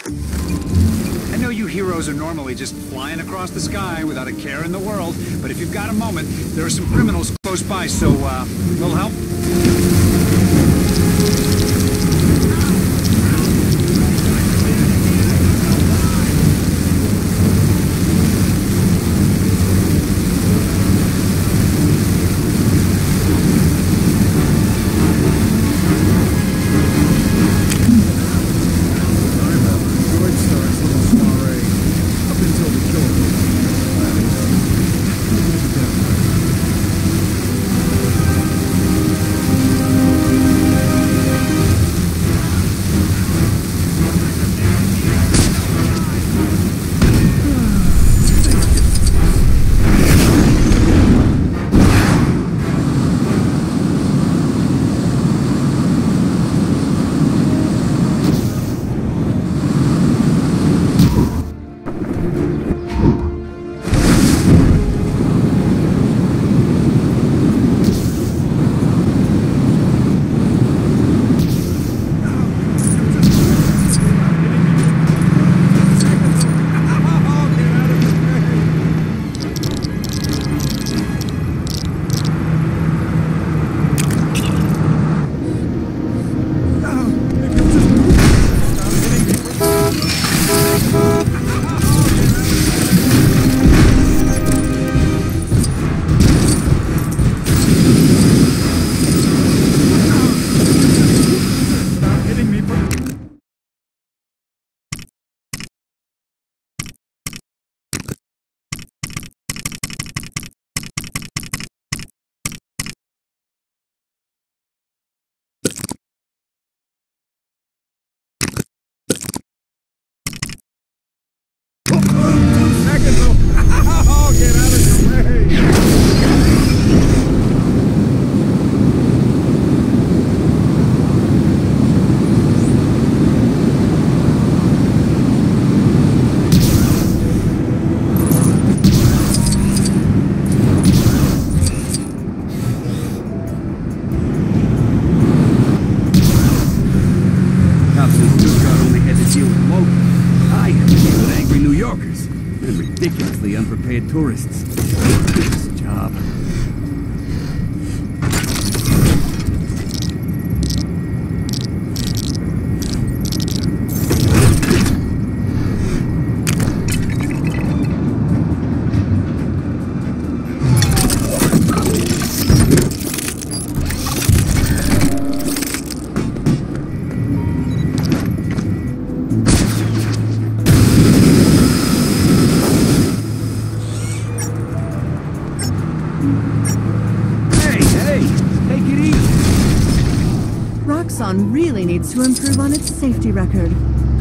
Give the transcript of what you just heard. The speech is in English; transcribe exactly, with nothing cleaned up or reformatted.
I know you heroes are normally just flying across the sky without a care in the world, but if you've got a moment, there are some criminals close by, so, uh, little help? Ridiculously unprepared tourists. This job. Roxxon really needs to improve on its safety record.